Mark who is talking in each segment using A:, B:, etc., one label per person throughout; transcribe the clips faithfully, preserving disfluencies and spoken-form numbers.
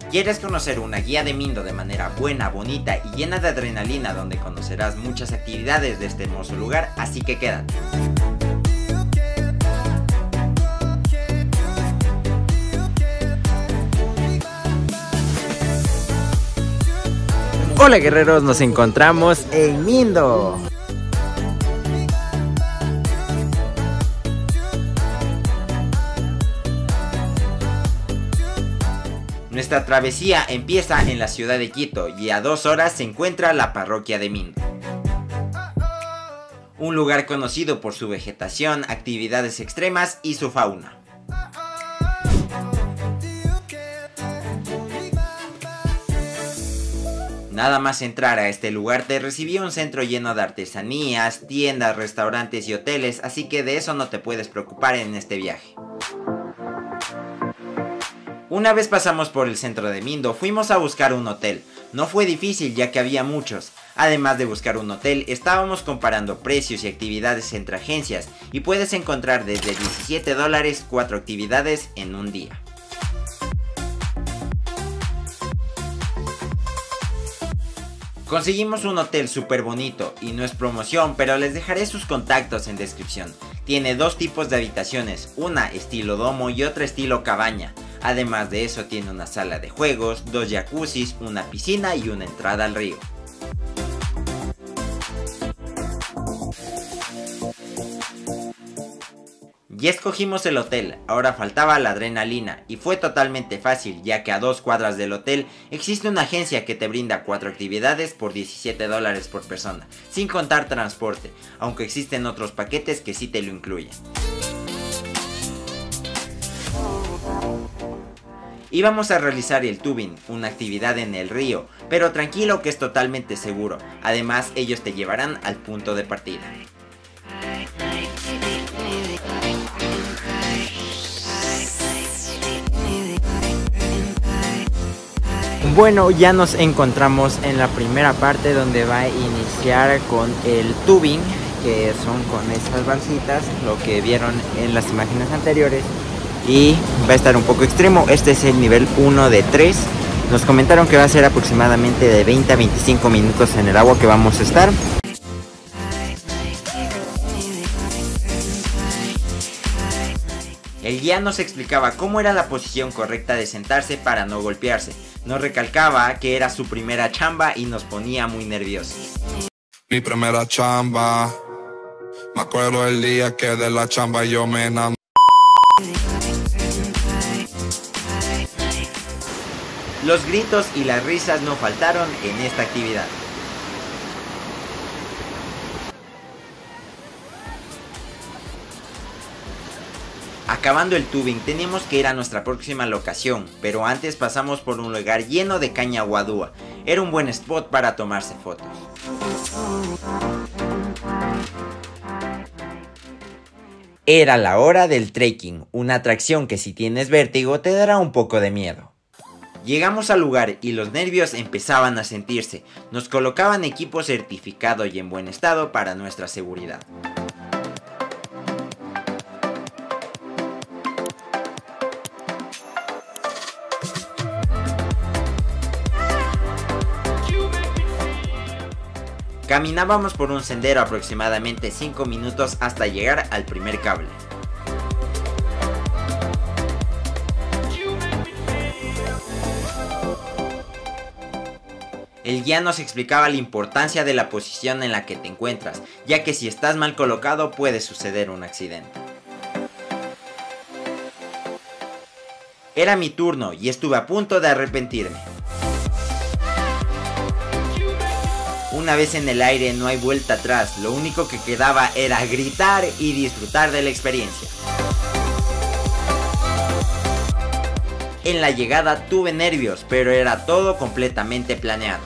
A: ¿Quieres conocer una guía de Mindo de manera buena, bonita y llena de adrenalina, donde conocerás muchas actividades de este hermoso lugar? Así que quédate. Hola guerreros, nos encontramos en Mindo. Nuestra travesía empieza en la ciudad de Quito y a dos horas se encuentra la parroquia de Mindo. Un lugar conocido por su vegetación, actividades extremas y su fauna. Nada más entrar a este lugar te recibía un centro lleno de artesanías, tiendas, restaurantes y hoteles, así que de eso no te puedes preocupar en este viaje. Una vez pasamos por el centro de Mindo, fuimos a buscar un hotel. No fue difícil ya que había muchos. Además de buscar un hotel, estábamos comparando precios y actividades entre agencias y puedes encontrar desde diecisiete dólares cuatro actividades en un día. Conseguimos un hotel súper bonito y no es promoción, pero les dejaré sus contactos en descripción. Tiene dos tipos de habitaciones, una estilo domo y otra estilo cabaña. Además de eso tiene una sala de juegos, dos jacuzzis, una piscina y una entrada al río. Ya escogimos el hotel, ahora faltaba la adrenalina y fue totalmente fácil ya que a dos cuadras del hotel existe una agencia que te brinda cuatro actividades por diecisiete dólares por persona, sin contar transporte, aunque existen otros paquetes que sí te lo incluyen. Íbamos a realizar el tubing, una actividad en el río, pero tranquilo que es totalmente seguro, además ellos te llevarán al punto de partida. Bueno, ya nos encontramos en la primera parte donde va a iniciar con el tubing, que son con estas balsitas, lo que vieron en las imágenes anteriores. Y va a estar un poco extremo, este es el nivel uno de tres. Nos comentaron que va a ser aproximadamente de veinte a veinticinco minutos en el agua que vamos a estar. El guía nos explicaba cómo era la posición correcta de sentarse para no golpearse. Nos recalcaba que era su primera chamba y nos ponía muy nerviosos.
B: Mi primera chamba, me acuerdo el día que de la chamba yo me enamoré.
A: Los gritos y las risas no faltaron en esta actividad. Acabando el tubing teníamos que ir a nuestra próxima locación, pero antes pasamos por un lugar lleno de caña guadúa. Era un buen spot para tomarse fotos. Era la hora del trekking, una atracción que si tienes vértigo te dará un poco de miedo. Llegamos al lugar y los nervios empezaban a sentirse. Nos colocaban equipo certificado y en buen estado para nuestra seguridad. Caminábamos por un sendero aproximadamente cinco minutos hasta llegar al primer cable. El guía nos explicaba la importancia de la posición en la que te encuentras, ya que si estás mal colocado puede suceder un accidente. Era mi turno y estuve a punto de arrepentirme. Una vez en el aire no hay vuelta atrás, lo único que quedaba era gritar y disfrutar de la experiencia. En la llegada tuve nervios, pero era todo completamente planeado.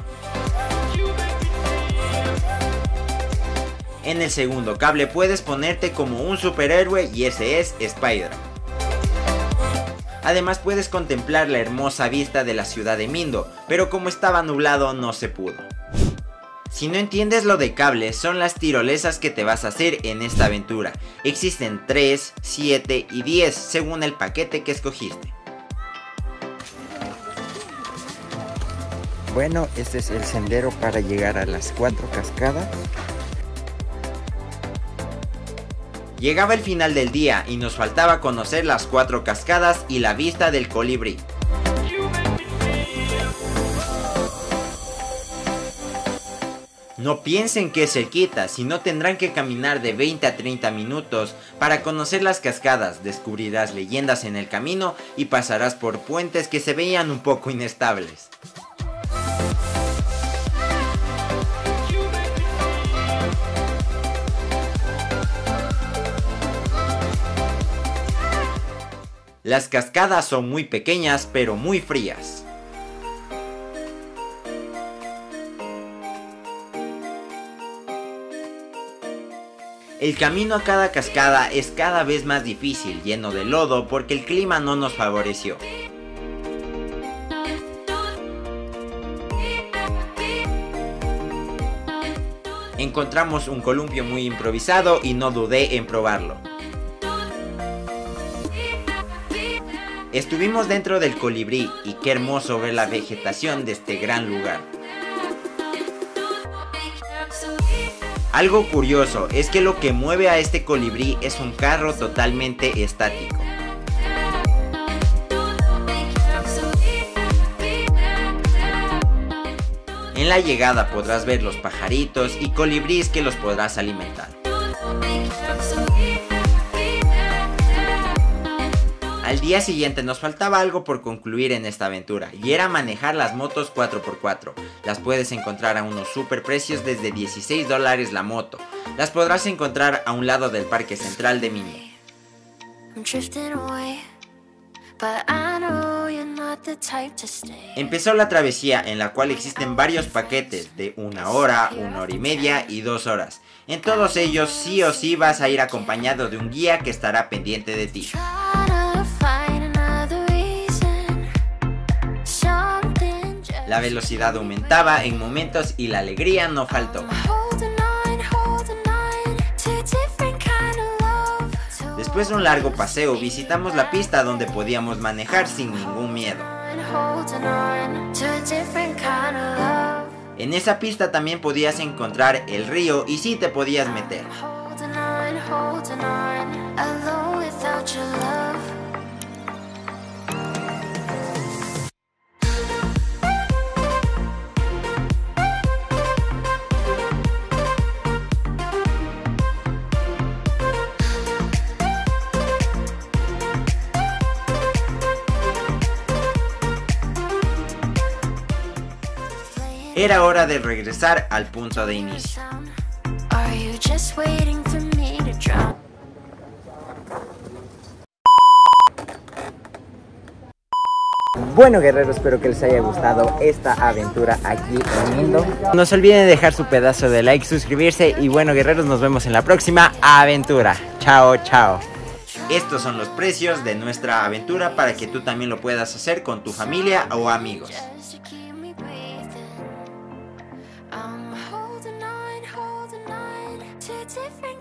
A: En el segundo cable puedes ponerte como un superhéroe y ese es Spider-Man. Además puedes contemplar la hermosa vista de la ciudad de Mindo, pero como estaba nublado no se pudo. Si no entiendes lo de cables, son las tirolesas que te vas a hacer en esta aventura. Existen tres, siete y diez según el paquete que escogiste. Bueno, este es el sendero para llegar a las cuatro cascadas. Llegaba el final del día y nos faltaba conocer las cuatro cascadas y la vista del colibrí. No piensen que es cerquita, sino tendrán que caminar de veinte a treinta minutos para conocer las cascadas, descubrirás leyendas en el camino y pasarás por puentes que se veían un poco inestables. Las cascadas son muy pequeñas pero muy frías. El camino a cada cascada es cada vez más difícil, lleno de lodo porque el clima no nos favoreció. Encontramos un columpio muy improvisado y no dudé en probarlo. Estuvimos dentro del colibrí y qué hermoso ver la vegetación de este gran lugar. Algo curioso es que lo que mueve a este colibrí es un carro totalmente estático. En la llegada podrás ver los pajaritos y colibríes que los podrás alimentar. Al día siguiente nos faltaba algo por concluir en esta aventura y era manejar las motos cuatro por cuatro. Las puedes encontrar a unos super precios desde dieciséis dólares la moto. Las podrás encontrar a un lado del Parque Central de Mini. Empezó la travesía en la cual existen varios paquetes de una hora, una hora y media y dos horas. En todos ellos sí o sí vas a ir acompañado de un guía que estará pendiente de ti. La velocidad aumentaba en momentos y la alegría no faltó. Después de un largo paseo visitamos la pista donde podíamos manejar sin ningún miedo. En esa pista también podías encontrar el río y sí te podías meter. Era hora de regresar al punto de inicio. Bueno, guerreros, espero que les haya gustado esta aventura aquí en Mindo. No se olviden de dejar su pedazo de like, suscribirse y bueno, guerreros, nos vemos en la próxima aventura. Chao, chao. Estos son los precios de nuestra aventura para que tú también lo puedas hacer con tu familia o amigos.
C: Different